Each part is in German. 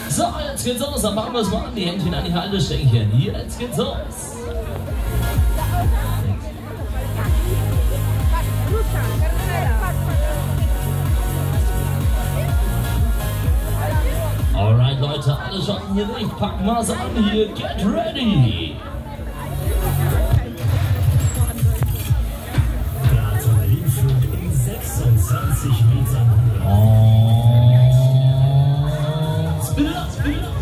So, jetzt geht's los. Dann machen wir es mal an. Die Händchen an die Haltestängchen. Jetzt geht's los. Alright, Leute, alle Chancen hier nicht. Packen wir's an hier. Get ready. In 26 Metern Höhe. Und spin up, spin up.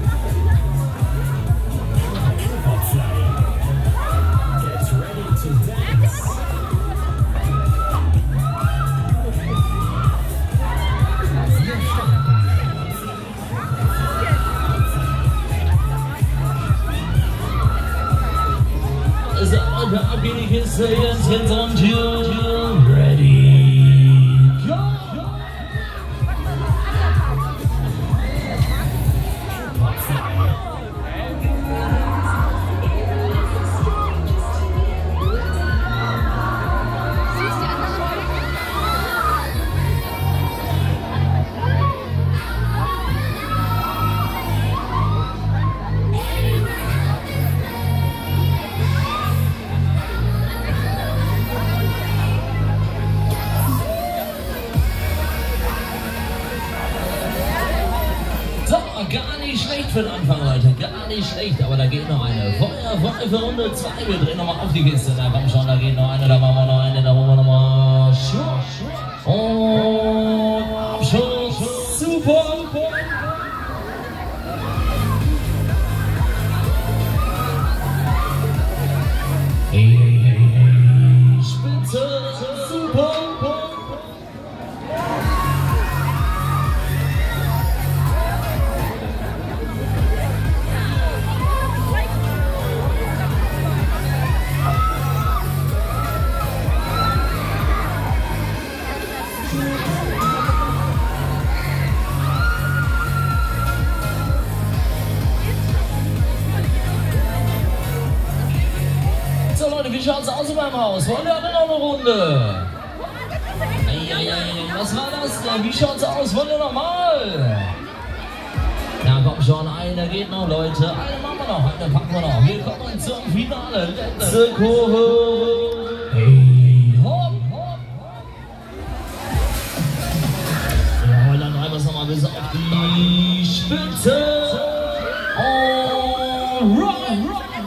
Get ready to dance. So, Leute, ab geht die Kiste jetzt hinter und hier. Ready, go! Gar nicht schlecht für den Anfang, Leute. Gar nicht schlecht. Aber da geht noch eine. Feuer für Runde 2. Wir drehen nochmal auf die Kiste. Da komm schon, da geht noch eine. Da machen wir noch eine. Da holen wir nochmal. Und Abschuss. Super. Hey, hey, hey, hey. Spitze. Super. So Leute, wie schaut's aus beim Haus? Wollen wir alle noch eine Runde? Was war das denn? Wie schaut's aus? Wollen wir noch mal? Na komm schon, eine geht noch, Leute. Eine machen wir noch, eine packen wir noch. Wir kommen zum Finale. Letzte Kurve. Hey, hopp, hopp, hopp. Ja, dann treiben wir es nochmal bis auf die Spitze. Alright.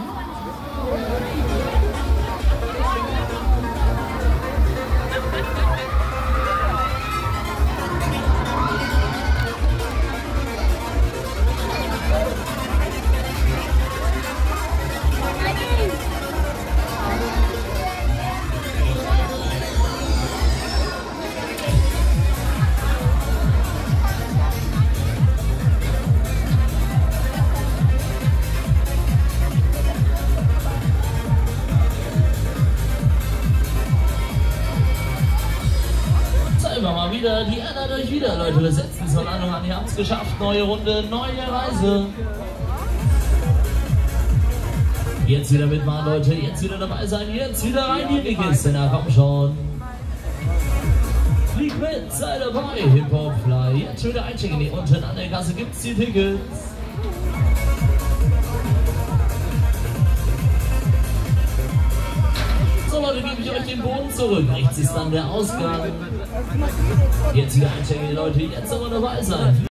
Mal wieder, die erinnert euch wieder, Leute. Wir setzen es von Anfang an, ihr habt es geschafft. Neue Runde, neue Reise. Jetzt wieder mitmachen, Leute. Jetzt wieder dabei sein. Jetzt wieder rein in die Kiste. Na komm schon. Flieg mit, sei dabei. Hip-Hop, Fly. Jetzt wieder einchecken. Unten an der Kasse gibt's die Tickets. So Leute, gebe ich euch den Boden zurück. Rechts ist dann der Ausgang. Jetzt wieder einchecken, Leute. Jetzt aber dabei sein.